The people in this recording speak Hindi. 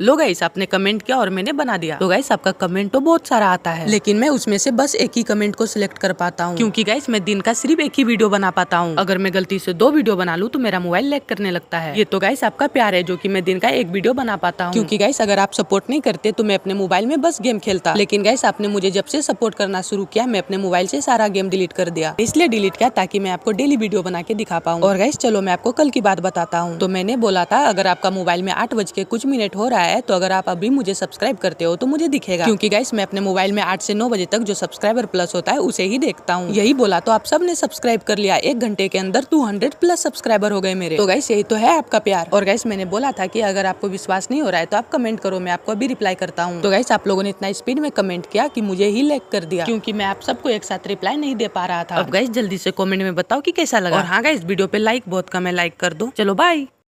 लो गाइस आपने कमेंट किया और मैंने बना दिया। तो गाइस आपका कमेंट तो बहुत सारा आता है, लेकिन मैं उसमें से बस एक ही कमेंट को सिलेक्ट कर पाता हूँ, क्योंकि गाइस मैं दिन का सिर्फ एक ही वीडियो बना पाता हूँ। अगर मैं गलती से 2 वीडियो बना लूँ तो मेरा मोबाइल लैग करने लगता है। ये तो गाइस आपका प्यार है जो कि मैं दिन का एक वीडियो बना पाता हूँ, क्योंकि गाइस अगर आप सपोर्ट नहीं करते तो मैं अपने मोबाइल में बस गेम खेलता। लेकिन गाइस आपने मुझे जब से सपोर्ट करना शुरू किया मैं अपने मोबाइल से सारा गेम डिलीट कर दिया। इसलिए डिलीट किया ताकि मैं आपको डेली वीडियो बना के दिखा पाऊँ। और गाइस चलो मैं आपको कल की बात बताता हूँ। तो मैंने बोला था अगर आपका मोबाइल में 8 बज के कुछ मिनट हो रहा है तो अगर आप अभी मुझे सब्सक्राइब करते हो तो मुझे दिखेगा, क्योंकि गाइस मैं अपने मोबाइल में 8 से 9 बजे तक जो सब्सक्राइबर प्लस होता है उसे ही देखता हूँ। यही बोला तो आप सब ने सब्सक्राइब कर लिया। 1 घंटे के अंदर 200 प्लस सब्सक्राइबर हो गए मेरे। तो गाइस यही तो है आपका प्यार। और गाइस मैंने बोला था कि अगर आपको विश्वास नहीं हो रहा है तो आप कमेंट करो, मैं आपको अभी रिप्लाई करता हूँ। तो गाइस आप लोगों ने इतना स्पीड में कमेंट किया कि मुझे ही लैग कर दिया, क्योंकि मैं आप सबको एक साथ रिप्लाई नहीं दे पा रहा था। अब गाइस जल्दी से कमेंट में बताओ कि कैसा लगा। और हाँ गाइस वीडियो पे लाइक बहुत कम है, लाइक कर दो। चलो बाय।